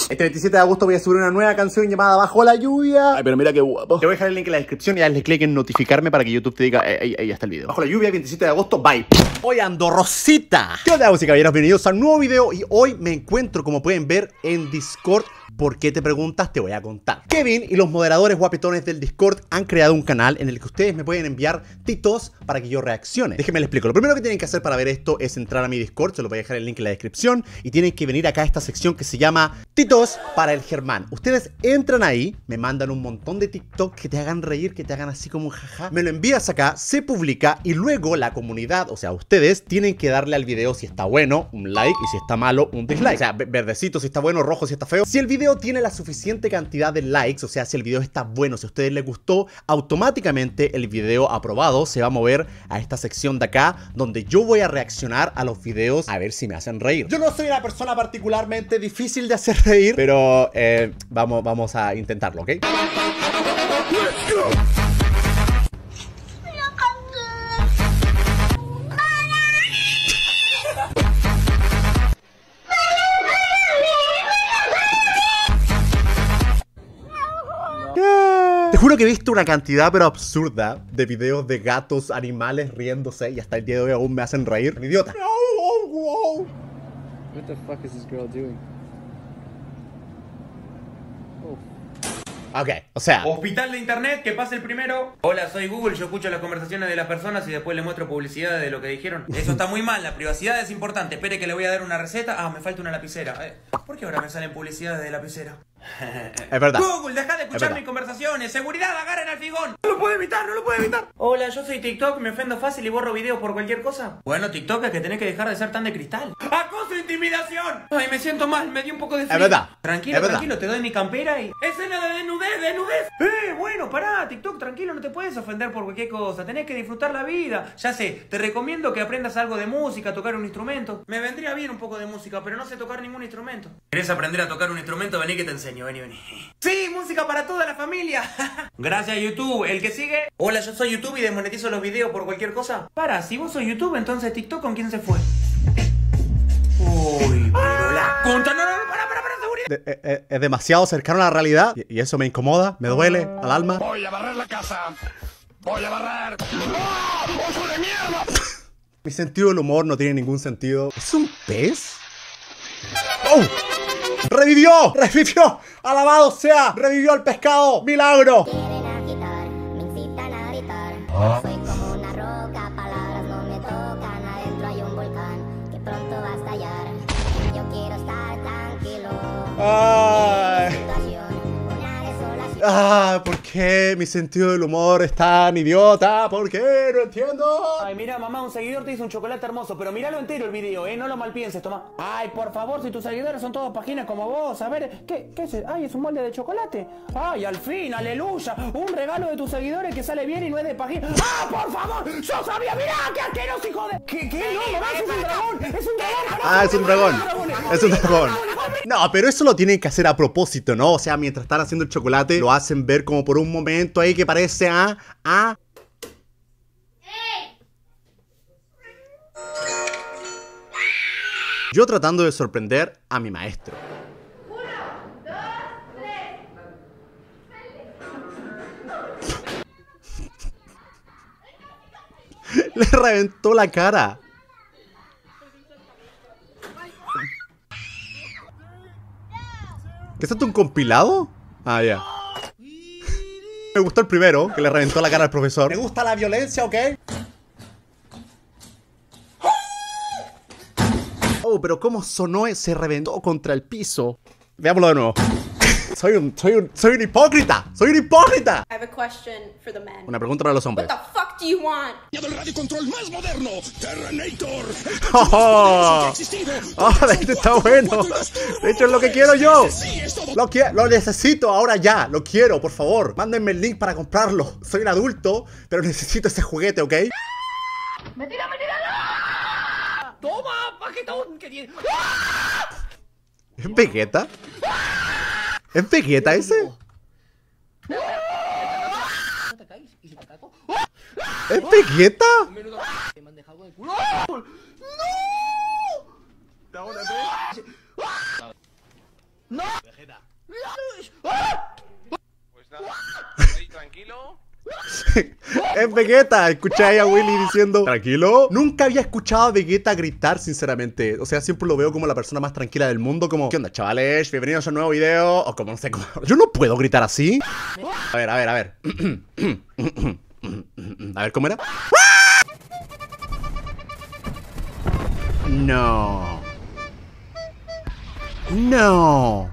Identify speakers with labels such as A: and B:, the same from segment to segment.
A: Este 27 de agosto voy a subir una nueva canción llamada Bajo la lluvia. Ay, pero mira qué guapo. Te voy a dejar el link en la descripción y hazle clic en notificarme para que YouTube te diga, ahí está el video. Bajo la lluvia, 27 de agosto, bye. Hoy ando rosita. ¿Qué onda, damas y caballeros? Bienvenidos a un nuevo video y hoy me encuentro, como pueden ver, en Discord. ¿Por qué te preguntas? Te voy a contar. Kevin y los moderadores guapetones del Discord han creado un canal en el que ustedes me pueden enviar titos para que yo reaccione. Déjenme les explico. Lo primero que tienen que hacer para ver esto es entrar a mi Discord. Se lo voy a dejar el link en la descripción. Y tienen que venir acá a esta sección que se llama Titos para el Germán. Ustedes entran ahí, me mandan un montón de TikTok que te hagan reír, que te hagan así como un jaja. Me lo envías acá, se publica y luego la comunidad, o sea, ustedes tienen que darle al video si está bueno, un like, y si está malo, un dislike. O sea, verdecito si está bueno, rojo si está feo. Si el video tiene la suficiente cantidad de likes, o sea, si el video está bueno, si a ustedes les gustó, automáticamente el video aprobado se va a mover a esta sección de acá, donde yo voy a reaccionar a los videos a ver si me hacen reír. Yo no soy una persona particularmente difícil de hacer reír, pero vamos a intentarlo, ¿ok? Te juro que he visto una cantidad pero absurda de videos de gatos, animales riéndose y hasta el día de hoy aún me hacen reír. ¡Un idiota!
B: What the fuck is this girl doing?
A: Ok, o sea...
C: Hospital de internet, que pase el primero. Hola, soy Google, yo escucho las conversaciones de las personas y después le muestro publicidad de lo que dijeron. Eso está muy mal, la privacidad es importante. Espere que le voy a dar una receta. Ah, me falta una lapicera. ¿Por qué ahora me salen publicidades de lapicera?
A: Es verdad.
C: Google, deja de escuchar mis conversaciones. Seguridad, agarren al figón. No lo puedo evitar, no lo puedo evitar. Hola, yo soy TikTok, me ofendo fácil y borro videos por cualquier cosa. Bueno, TikTok, es que tenés que dejar de ser tan de cristal. ¡Acoso e intimidación! Ay, me siento mal, me dio un poco de frío.
A: Es verdad.
C: Tranquilo, tranquilo, te doy mi campera y... ¡Escena de desnudez, desnudez! Bueno, pará, TikTok, tranquilo, no te puedes ofender por cualquier cosa. Tenés que disfrutar la vida. Ya sé, te recomiendo que aprendas algo de música, tocar un instrumento. Me vendría bien un poco de música, pero no sé tocar ningún instrumento. ¿Querés aprender a tocar un instrumento? Vení que te enseño, vení. ¡Sí, música para toda la familia! Gracias, YouTube. ¿El que sigue? Hola, yo soy YouTube y desmonetizo los videos por cualquier cosa. Para, si vos sos YouTube, entonces TikTok, ¿con quién se fue? Uy, pero la concha. No, para, seguridad.
A: Es demasiado cercano a la realidad y eso me incomoda, me duele al alma.
D: Voy a barrer la casa. Voy a barrer. ¡Oh, oso de mierda!
A: Mi sentido del humor no tiene ningún sentido. ¿Es un pez? ¡Oh! ¡Revivió! ¡Revivió! ¡Alabado sea! ¡Revivió el pescado! ¡Milagro!
E: Quieren agitar, me incitan a gritar. Soy como una roca, palabras no me tocan. Adentro hay un volcán que pronto va a estallar. Yo quiero estar tranquilo.
A: ¡Ay!
E: Situación, una desolación.
A: ¡Ah! ¿Por qué mi sentido del humor es tan idiota? ¿Por qué? No entiendo.
C: Ay, mira, mamá, un seguidor te hizo un chocolate hermoso, pero míralo entero el video, no lo malpienses, toma. Ay, por favor, si tus seguidores son todos páginas como vos, a ver, ¿qué es? Ay, es un molde de chocolate. Ay, al fin, aleluya, un regalo de tus seguidores que sale bien y no es de página. ¡Ah, por favor! ¡Yo sabía! ¡Mirá, qué asqueroso, hijo de... ¿Qué? No, mamá, es un dragón, es un dragón.
A: Ah, es un dragón. Es un dragón. No, pero eso lo tienen que hacer a propósito, ¿no? O sea, mientras están haciendo el chocolate, lo hacen ver como por un momento ahí que parece yo tratando de sorprender a mi maestro.
F: 1, 2, 3.
A: Le reventó la cara. ¿Qué es esto, un compilado? Ah, ya. Me gustó el primero, que le reventó la cara al profesor. Me gusta la violencia, ¿ok? Oh, pero cómo sonó, se reventó contra el piso. Veámoslo de nuevo. Soy un hipócrita. Soy un hipócrita.
F: I have a question for the men.
A: Una pregunta para los hombres.
F: What the fuck do you want?
D: El radio control más moderno, Terrenator.
A: Oh, este está bueno. De hecho es lo que quiero yo. Lo necesito ahora ya. Lo quiero, por favor. Mándenme el link para comprarlo. Soy un adulto, pero necesito ese juguete, ¿ok?
C: ¡Mentira! ¡Toma, paquetón! ¿Qué tiene?
A: ¿Es Vegeta? ¿Es Vegeta ese? ¿Es Vegeta?
D: ¡No!
A: Vegeta.
D: Pues nada, ahí tranquilo.
A: Es Vegeta, escucháis a Willy diciendo tranquilo. Nunca había escuchado a Vegeta gritar, sinceramente. O sea, siempre lo veo como la persona más tranquila del mundo. Como, ¿qué onda, chavales? Bienvenidos a un nuevo video. O como, no sé cómo. Yo no puedo gritar así. A ver. A ver, ¿cómo era? No. No.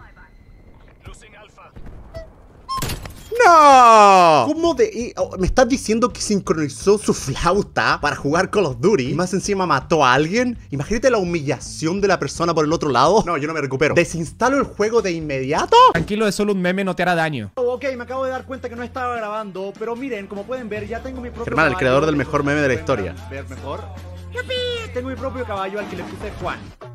A: ¡No! ¿Cómo de...? ¿Me estás diciendo que sincronizó su flauta para jugar Call of Duty? Y más encima mató a alguien. Imagínate la humillación de la persona por el otro lado. No, yo no me recupero. ¿Desinstalo el juego de inmediato?
B: Tranquilo, es solo un meme, no te hará daño.
A: Ok, me acabo de dar cuenta que no estaba grabando. Pero miren, como pueden ver, ya tengo mi propio Germán, caballo, el creador del mejor meme de la historia. Ver mejor. ¡Yupi! Tengo mi propio caballo al que le puse Juan.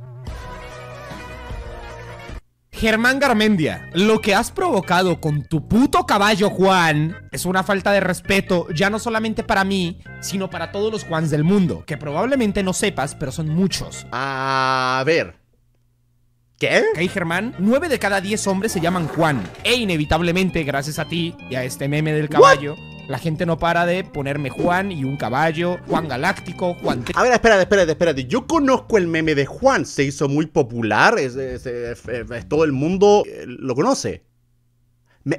B: Germán Garmendia, lo que has provocado con tu puto caballo, Juan, es una falta de respeto, ya no solamente para mí, sino para todos los Juans del mundo, que probablemente no sepas, pero son muchos.
A: A ver. ¿Qué?
B: Ok, Germán, 9 de cada 10 hombres se llaman Juan. E inevitablemente, gracias a ti y a este meme del caballo, la gente no para de ponerme Juan y un caballo, Juan Galáctico, Juan...
A: A ver, espérate. Yo conozco el meme de Juan, se hizo muy popular, todo el mundo lo conoce. Me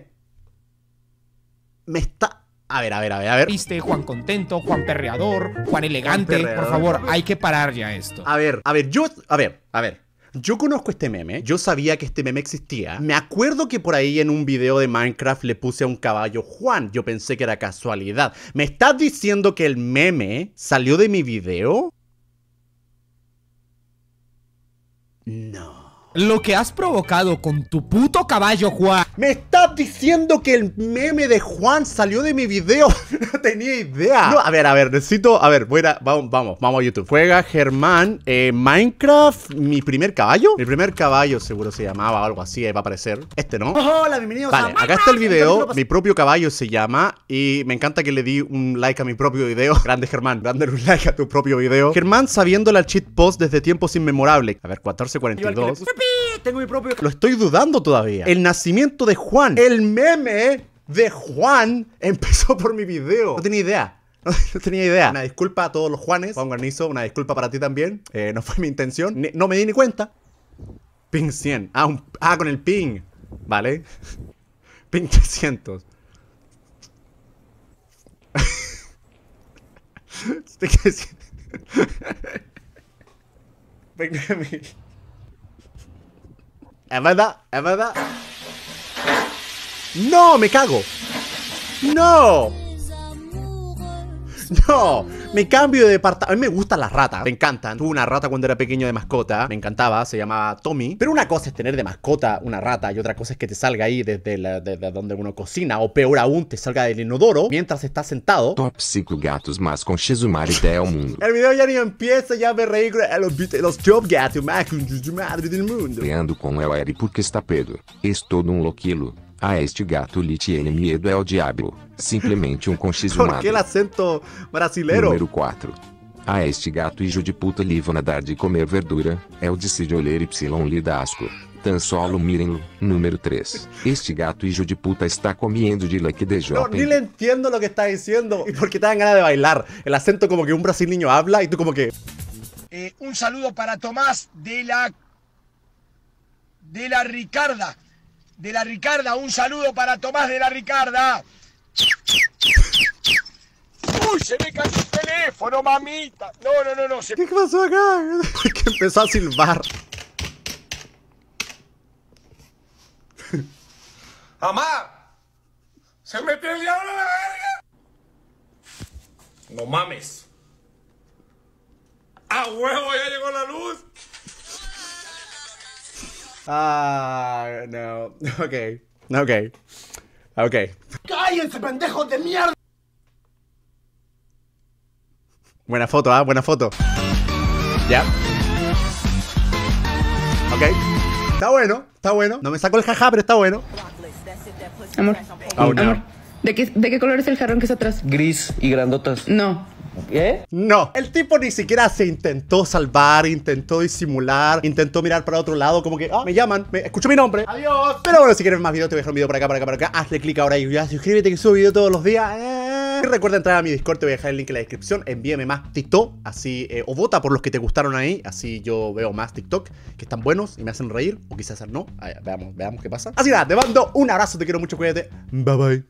A: está... A ver.
B: Viste, Juan Contento, Juan Perreador, Juan Elegante. Por favor, hay que parar ya esto.
A: A ver. Yo conozco este meme, yo sabía que este meme existía. Me acuerdo que por ahí en un video de Minecraft le puse a un caballo Juan. Yo pensé que era casualidad. ¿Me estás diciendo que el meme salió de mi video? No.
B: Lo que has provocado con tu puto caballo, Juan.
A: ¿Me estás diciendo que el meme de Juan salió de mi video? No tenía idea. No, a ver, necesito... A ver, vamos a YouTube. Juega Germán, Minecraft, mi primer caballo. Mi primer caballo seguro se llamaba o algo así, va a aparecer. Este, ¿no? Hola, bienvenidos a Minecraft. Acá está el video, mi propio caballo se llama. Y me encanta que le di un like a mi propio video. Grande Germán, dándole un like a tu propio video. Germán sabiendo la cheat post desde tiempos inmemorables. A ver, 1442. Tengo mi propio... Lo estoy dudando todavía. El nacimiento de Juan. El meme de Juan empezó por mi video. No tenía idea. No tenía idea. Una disculpa a todos los Juanes. Juan Garnizo, una disculpa para ti también. No fue mi intención. No me di ni cuenta. Ping 100. Con el ping. Vale. Ping 300. Ping 300. Ping 9000. ¿Es verdad? ¡No! ¡Me cago! ¡No! Me cambio de departamento. A mí me gustan las ratas, me encantan. Tuve una rata cuando era pequeño de mascota. Me encantaba, se llamaba Tommy. Pero una cosa es tener de mascota una rata y otra cosa es que te salga ahí desde donde uno cocina. O peor aún, te salga del inodoro mientras estás sentado.
G: Top 5 gatos más con Shizumari del mundo.
A: El video ya ni empieza, ya me reí con los top gatos más con Shizumari del mundo.
G: Peleando com el Eri porque está pedo. Es todo um loquilo. A este gato lhe tiene miedo ao diabo. Simplesmente um conchizumado.
A: ¿Por qué el acento brasileiro?
G: Número 4. A este gato hijo de puta livre nadar de comer verdura. É o de olhar y lhe dá asco. Tan solo mírenlo. Número 3. Este gato hijo de puta está comiendo de leque de
A: shopping. No, ni le entiendo lo que está diciendo. Y porque te dan ganas de bailar. El acento como que un brasileño habla y tú como que...
D: Un saludo para Tomás de la Ricarda. De la Ricarda, un saludo para Tomás de la Ricarda. ¡Uy, se me cayó el teléfono, mamita! No.
A: ¿Qué pasó acá? Que empezó a silbar.
D: ¡Mamá! ¡Se metió el diablo en la verga! No mames. ¡A huevo, ya llegó la luz!
A: No. Ok.
D: ¡Cállense, pendejos de mierda!
A: Buena foto, buena foto. Ya. Ok. Está bueno. No me saco el jaja, pero está bueno.
H: Amor,
A: Oh, no.
H: amor. ¿De qué color es el jarrón que está atrás?
I: Gris y grandotas.
H: No,
C: ¿Qué?
A: No, el tipo ni siquiera se intentó salvar, intentó disimular, intentó mirar para otro lado, como que, me llaman, escucho mi nombre, adiós. Pero bueno, si quieres más videos, te voy a dejar un video por acá, hazle clic ahora y ya, suscríbete que subo video todos los días. Y recuerda entrar a mi Discord, te voy a dejar el link en la descripción, envíame más TikTok, así, o vota por los que te gustaron ahí, así yo veo más TikTok, que están buenos y me hacen reír, o quizás no, veamos qué pasa. Así nada, te mando un abrazo, te quiero mucho, cuídate, bye bye.